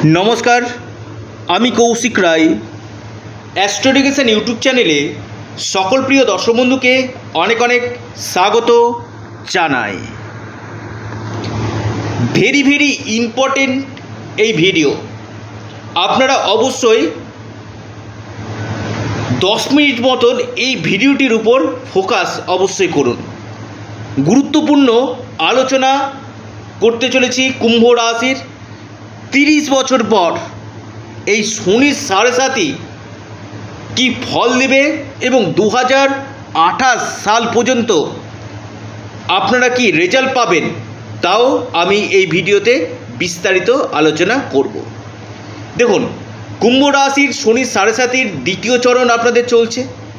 नमस्कार आमी Kaushik Roy astro education YouTube चैनेले सकल प्रिय दर्शक बंधु के अनेक अनेक स्वागत जानाई। भेरी भेरी इम्पोर्टेंट এই ভিডিও আপনারা অবশ্যই 10 মিনিট মতন এই ভিডিওটির উপর ফোকাস অবশ্যই করুন। গুরুত্বপূর্ণ আলোচনা করতে চলেছি কুম্ভ রাশির 30 বছর পর এই শনির সাড়ে সাতি কি ফল দেবে এবং 2028 সাল পর্যন্ত আপনারা কি রেজাল্ট পাবেন তাও আমি এই ভিডিওতে বিস্তারিত আলোচনা করব। দেখুন, কুম্ভ রাশির শনির সাড়ে সাতির দ্বিতীয় চরণ আপনাদের চলছে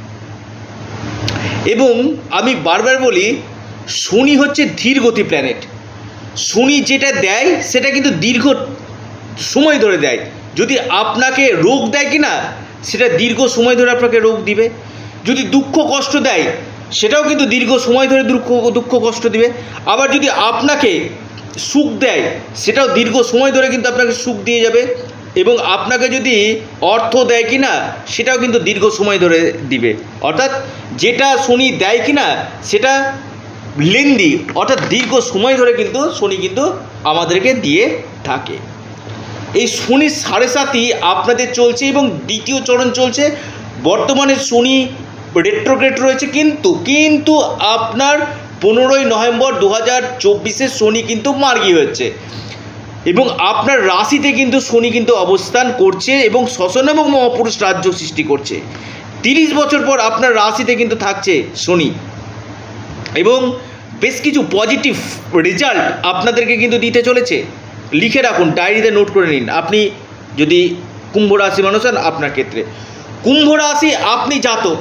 এবং আমি বারবার বলি শনি হচ্ছে ধীরগতি প্ল্যানেট। শনি যেটা দেয় সেটা কিন্তু দীর্ঘ সময় ধরে দেয়। যদি আপনাকে রোগ দেয় কি না, সেটা দীর্ঘ সময় ধরে আপনাকে রোগ দিবে। যদি দুঃখ কষ্ট দেয় সেটাও কিন্তু দীর্ঘ সময় ধরে দুঃখ কষ্ট দিবে। আবার যদি আপনাকে সুখ দেয় সেটাও দীর্ঘ সময় ধরে কিন্তু আপনাকে সুখ দিয়ে যাবে। এবং আপনাকে যদি অর্থ দেয় কি না সেটাও কিন্তু দীর্ঘ সময় ধরে দিবে। অর্থাৎ যেটা শনি দেয় কি না সেটা লেন্দি, অর্থাৎ দীর্ঘ সময় ধরে কিন্তু শনি কিন্তু আমাদেরকে দিয়ে থাকে। এই শনির সাড়ে সাতি আপনাদের চলছে এবং দ্বিতীয় চরণ চলছে। বর্তমানে শনি রেট্রোগ্রেড রয়েছে, কিন্তু আপনার 15ই নভেম্বর 2024 শনি কিন্তু মার্গী হচ্ছে এবং আপনার রাশিতে কিন্তু শনি কিন্তু অবস্থান করছে এবং শ্মশান এবং মহাপুরুষ রাজ্য সৃষ্টি করছে। 30 বছর পর আপনার রাশিতে কিন্তু থাকছে শনি এবং বেশ কিছু পজিটিভ রেজাল্ট আপনাদেরকে কিন্তু দিতে চলেছে। লিখে রাখুন, ডায়েরিতে নোট করে নিন। আপনি যদি কুম্ভ রাশি মানুষ হন, আপনার ক্ষেত্রে কুম্ভ রাশি আপনি জাতক,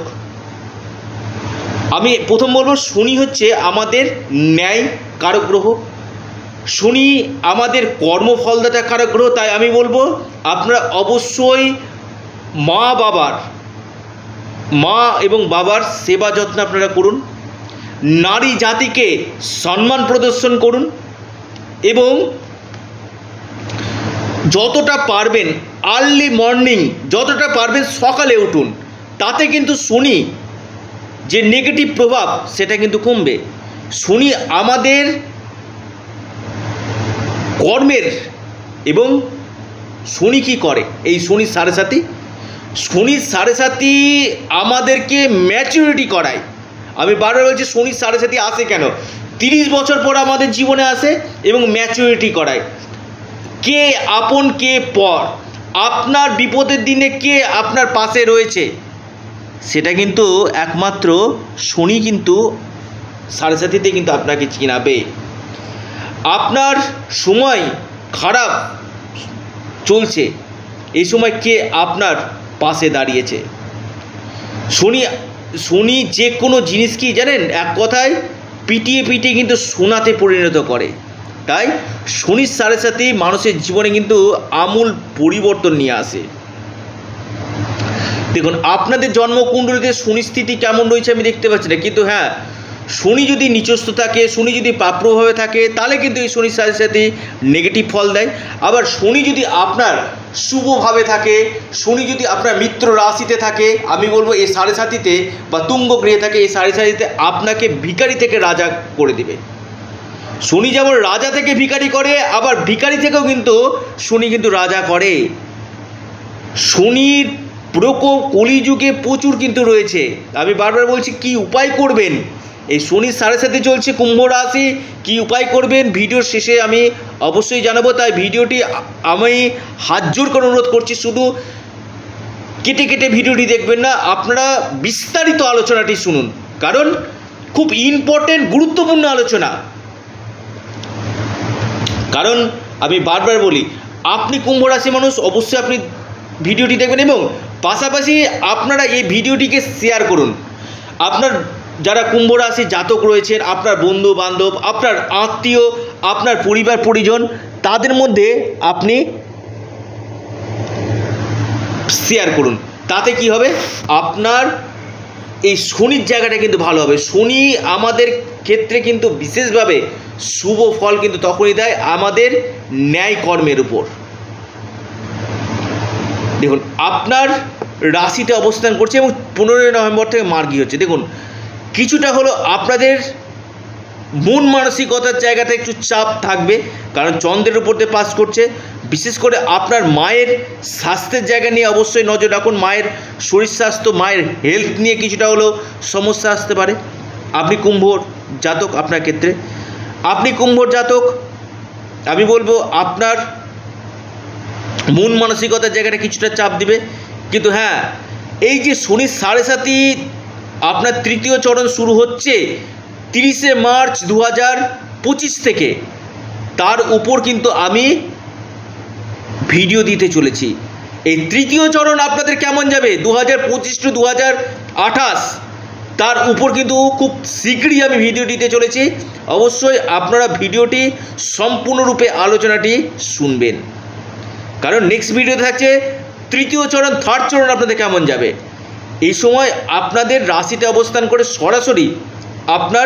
আমি প্রথম বলবো শনি হচ্ছে আমাদের ন্যায় কারক গ্রহ, শনি আমাদের কর্মফলদাতা কারক গ্রহ। তাই আমি বলবো আপনারা অবশ্যই মা এবং বাবার সেবা যত্ন আপনারা করুন, নারী জাতিকে সম্মান প্রদর্শন করুন এবং যতটা পারবেন আর্লি মর্নিং, যতটা পারবেন সকালে উঠুন। তাতে কিন্তু শনি যে নেগেটিভ প্রভাব সেটা কিন্তু কমবে। শনি আমাদের কর্মের এবং শনি কি করে, এই শনির সাড়ে সাতি আমাদেরকে ম্যাচুরিটি করায়। আমি বারবার বলছি শনির সাড়ে সাতি আসে কেন, 30 বছর পর আমাদের জীবনে আসে এবং ম্যাচুরিটি করায়। কে আপন কে পর, আপনার বিপদের দিনে কে আপনার পাশে রয়েছে সেটা কিন্তু একমাত্র শনি কিন্তু সাড়ে সাতিতে কিন্তু আপনাকে চিনাবে। আপনার সময় খারাপ চলছে, এই সময় কে আপনার পাশে দাঁড়িয়েছে। শনি যে কোনো জিনিস কি জানেন, এক কথায় পিটিয়ে কিন্তু সোনাতে পরিণত করে। তাই শনির সাড়ে সাতি মানুষের জীবনে কিন্তু আমূল পরিবর্তন নিয়ে আসে। দেখুন, আপনাদের জন্মকুণ্ডলিতে শনি স্থিতি কেমন রয়েছে আমি দেখতে পাচ্ছি না, কিন্তু হ্যাঁ, শনি যদি নিচস্থ থাকে, শনি যদি পাপপ্রভাবে থাকে তাহলে কিন্তু এই শনির সাড়ে সাতি নেগেটিভ ফল দেয়। আবার শনি যদি আপনার শুভভাবে থাকে, শনি যদি আপনার মিত্র রাশিতে থাকে, আমি বলবো এই সাড়ে সাতিতে বা তুঙ্গ গৃহে থাকে, এই সাড়ে সাতিতে আপনাকে ভিখারি থেকে রাজা করে দেবে। শনি যেমন রাজা থেকে ভিখারি করে, আবার ভিখারি থেকেও কিন্তু শনি কিন্তু রাজা করে। শনির প্রকোপ কলিযুগে প্রচুর কিন্তু রয়েছে। আমি বারবার বলছি কি উপায় করবেন, এই শনির সাড়ে সাতি চলছে কুম্ভ রাশি, কি উপায় করবেন ভিডিওর শেষে আমি অবশ্যই জানাবো। তাই ভিডিওটি আমি হাত জোর করে অনুরোধ করছি, শুধু কেটে ভিডিওটি দেখবেন না, আপনারা বিস্তারিত আলোচনাটি শুনুন, কারণ খুব ইম্পর্টেন্ট গুরুত্বপূর্ণ আলোচনা। কারণ আমি বারবার বলি আপনি কুম্ভ রাশি মানুষ, অবশ্যই আপনি ভিডিওটি দেখবেন এবং পাশাপাশি আপনারা এই ভিডিওটিকে শেয়ার করুন। আপনার যারা কুম্ভ রাশি জাতক রয়েছেন, আপনার বন্ধু বান্ধব, আপনার আত্মীয়, আপনার পরিবার পরিজন, তাদের মধ্যে আপনি শেয়ার করুন। তাতে কি হবে, আপনার এই শনির জায়গাটা কিন্তু ভালো হবে। শনি আমাদের ক্ষেত্রে কিন্তু বিশেষভাবে শুভ ফল কিন্তু তখনই দেয় আমাদের ন্যায় কর্মের উপর। দেখুন আপনার রাশিতে অবস্থান করছে এবং 15 নভেম্বর থেকে মার্গী হচ্ছে। দেখুন কিছুটা হলো আপনাদের মন মানসিকতার জায়গাতে একটু চাপ থাকবে, কারণ চন্দ্রের উপর দিয়ে পাস করছে। বিশেষ করে আপনার মায়ের স্বাস্থ্যের জায়গা নিয়ে অবশ্যই নজর রাখুন। মায়ের শরীর স্বাস্থ্য, মায়ের হেলথ নিয়ে কিছুটা হলেও সমস্যা আসতে পারে। আপনি কুম্ভর জাতক, আপনার ক্ষেত্রে আপনি কুম্ভর জাতক, আমি বলবো আপনার মন মানসিকতার জায়গাটা কিছুটা চাপ দিবে। কিন্তু হ্যাঁ, এই যে শনির 7.5 আপনার তৃতীয় চরণ শুরু হচ্ছে 30শে মার্চ 2025 থেকে, তার উপর কিন্তু আমি ভিডিও দিতে চলেছি। এই তৃতীয় চরণ আপনাদের কেমন যাবে 2025 টু 2028, তার উপর কিন্তু খুব শীঘ্রই আমি ভিডিও দিতে চলেছি। অবশ্যই আপনারা ভিডিওটি সম্পূর্ণরূপে আলোচনাটি শুনবেন, কারণ নেক্সট ভিডিওতে থাকছে তৃতীয় চরণ, থার্ড চরণ আপনাদের কেমন যাবে। এই সময় আপনাদের রাশিতে অবস্থান করে সরাসরি আপনার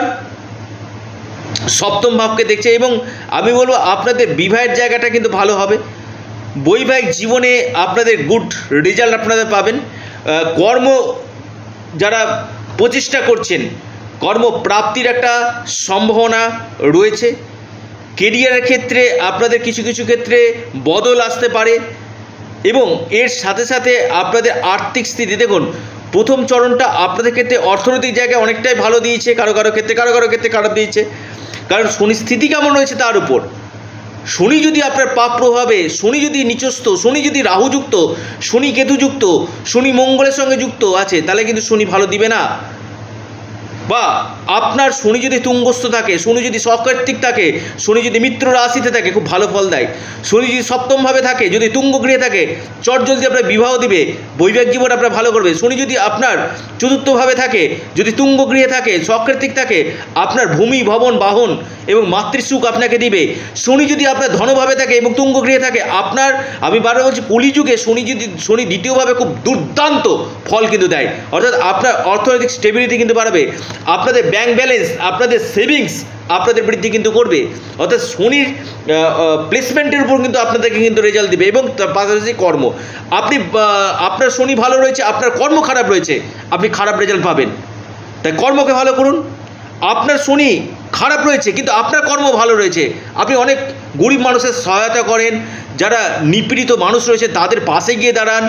সপ্তম ভাবকে দেখছে এবং আমি বলবো আপনাদের বিবাহের জায়গাটা কিন্তু ভালো হবে। বৈবাহিক জীবনে আপনাদের গুড রেজাল্ট আপনারা পাবেন। কর্ম যারা প্রচেষ্টা করছেন, কর্মপ্রাপ্তির একটা সম্ভাবনা রয়েছে। কেরিয়ারের ক্ষেত্রে আপনাদের কিছু কিছু ক্ষেত্রে বদল আসতে পারে এবং এর সাথে সাথে আপনাদের আর্থিক স্থিতি, দেখুন প্রথম চরণটা আপনাদের ক্ষেত্রে অর্থনৈতিক জায়গায় অনেকটাই ভালো দিয়েছে, কারো কারো ক্ষেত্রে খারাপ দিয়েছে, কারণ শনির স্থিতি কেমন রয়েছে তার উপর। শনি যদি আপনার পাপ প্রভাবে, শনি যদি নিচস্থ, শনি যদি রাহুযুক্ত, শনি কেতুযুক্ত, শনি মঙ্গলের সঙ্গে যুক্ত আছে, তাহলে কিন্তু শনি ভালো দিবে না। বা আপনার শনি যদি তুঙ্গস্থ থাকে, শনি যদি সকার্তিক থাকে, শনি যদি মিত্র রাশিতে থাকে, খুব ভালো ফল দেয়। শনি যদি সপ্তমভাবে থাকে, যদি তুঙ্গ গৃহে থাকে, চটজলদি আপনার বিবাহ দিবে, বৈবাহিক জীবন আপনার ভালো করবে। শনি যদি আপনার চতুর্থভাবে থাকে, যদি তুঙ্গ গৃহে থাকে, সকার্তিক থাকে, আপনার ভূমি, ভবন, বাহন এবং মাতৃসুখ আপনাকে দিবে। শনি যদি আপনার ধনভাবে থাকে এবং তুঙ্গ গৃহে থাকে, আপনার, আমি বারবার বলছি, কলিযুগে শনি দ্বিতীয়ভাবে খুব দুর্দান্ত ফল কিন্তু দেয়, অর্থাৎ আপনার অর্থনৈতিক স্টেবিলিটি কিন্তু বাড়াবে, আপনাদের ব্যাংক ব্যালেন্স, আপনাদের সেভিংস আপনাদের বৃদ্ধি কিন্তু করবে। অর্থাৎ শনির প্লেসমেন্টের উপর কিন্তু আপনাদেরকে কিন্তু রেজাল্ট দিবে। এবং তার পাশাপাশি কর্ম, আপনি আপনার শনি ভালো রয়েছে, আপনার কর্ম খারাপ রয়েছে, আপনি খারাপ রেজাল্ট পাবেন। তাই কর্মকে ভালো করুন। আপনার শনি খারাপ রয়েছে কিন্তু আপনার কর্ম ভালো রয়েছে, আপনি অনেক গরিব মানুষের সহায়তা করেন, যারা নিপীড়িত মানুষ রয়েছে তাদের পাশে গিয়ে দাঁড়ান,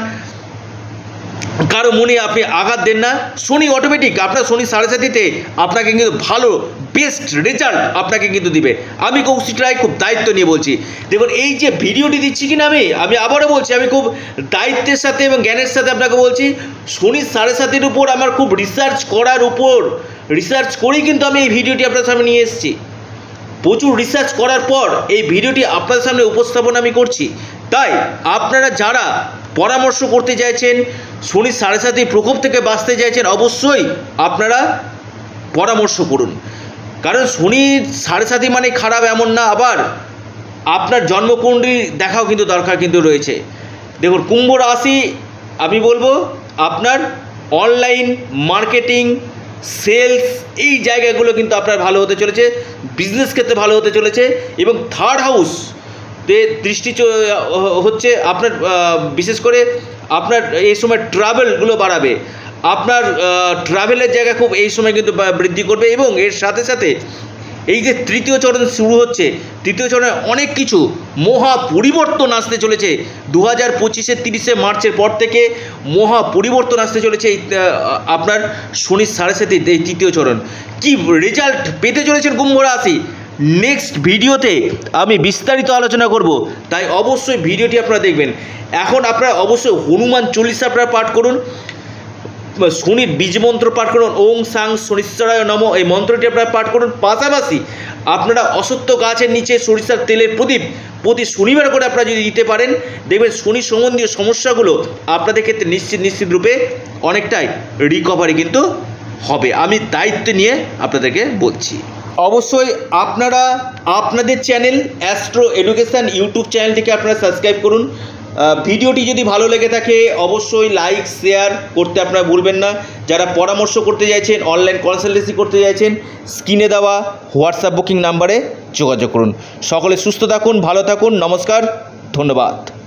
কারো মনে আপনি আঘাত দেন না। শনি অটোমেটিক আপনার শনি 7.5-তে আপনাকে কিন্তু ভালো বেস্ট রেজাল্ট আপনাকে কিন্তু দিবে। আমি কৌশিক রায় খুব দায়িত্ব নিয়ে বলছি। দেখুন এই যে ভিডিওটি দিচ্ছি কিনা, আমি আবারও বলছি, আমি খুব দায়িত্বের সাথে এবং জ্ঞানের সাথে আপনাকে বলছি। শনি 7.5-এর উপর আমার খুব রিসার্চ করেই কিন্তু আমি এই ভিডিওটি আপনার সামনে নিয়ে এসেছি। প্রচুর রিসার্চ করার পর এই ভিডিওটি আপনাদের সামনে উপস্থাপন আমি করছি। তাই আপনারা যারা পরামর্শ করতে চাইছেন, শনির 7.5 প্রকোপ থেকে বাঁচতে চাইছেন, অবশ্যই আপনারা পরামর্শ করুন, কারণ শনির 7.5 মানে খারাপ এমন না। আবার আপনার জন্মকুণ্ডলী দেখাও কিন্তু দরকার কিন্তু রয়েছে। দেখুন কুম্ভ রাশি, আমি বলবো আপনার অনলাইন মার্কেটিং, সেলস, এই জায়গাগুলো কিন্তু আপনার ভালো হতে চলেছে, বিজনেস ক্ষেত্রে ভালো হতে চলেছে। এবং থার্ড হাউস দৃষ্টি হচ্ছে আপনার, বিশেষ করে আপনার এই সময় ট্রাভেলগুলো বাড়াবে, আপনার ট্রাভেলের জায়গা খুব এই সময় কিন্তু বৃদ্ধি করবে। এবং এর সাথে সাথে এই যে তৃতীয় চরণ শুরু হচ্ছে, তৃতীয় চরণে অনেক কিছু মহা পরিবর্তন আসতে চলেছে। 2025-এর 30শে মার্চের পর থেকে মহা পরিবর্তন আসতে চলেছে এই আপনার শনির 7.5 এই তৃতীয় চরণ। কি রেজাল্ট পেতে চলেছেন কুম্ভ রাশি, নেক্সট ভিডিওতে আমি বিস্তারিত আলোচনা করব, তাই অবশ্যই ভিডিওটি আপনারা দেখবেন। এখন আপনারা অবশ্যই হনুমান চল্লিশা আপনারা পাঠ করুন, শনির বীজ মন্ত্র পাঠ করুন, ওং সাং শনিশ্চরায় নম, এই মন্ত্রটি আপনারা পাঠ করুন। পাশাপাশি আপনারা অসত্য গাছের নিচে সরিষার তেলের প্রদীপ প্রতি শনিবার করে আপনারা যদি দিতে পারেন, দেখবেন শনি সম্বন্ধীয় সমস্যাগুলো আপনাদের ক্ষেত্রে নিশ্চিত রূপে অনেকটাই রিকভারি কিন্তু হবে। আমি দায়িত্ব নিয়ে আপনাদেরকে বলছি। অবশ্যই আপনারা আপনাদের চ্যানেল অ্যাস্ট্রো এডুকেশান ইউটিউব চ্যানেলটিকে আপনারা সাবস্ক্রাইব করুন। ভিডিওটি যদি ভালো লেগে থাকে অবশ্যই লাইক শেয়ার করতে আপনারা ভুলবেন না। যারা পরামর্শ করতে চাইছেন, অনলাইন কনসালটেন্সি করতে চাইছেন, স্ক্রিনে দেওয়া হোয়াটসঅ্যাপ বুকিং নাম্বারে যোগাযোগ করুন। সকলে সুস্থ থাকুন, ভালো থাকুন, নমস্কার, ধন্যবাদ।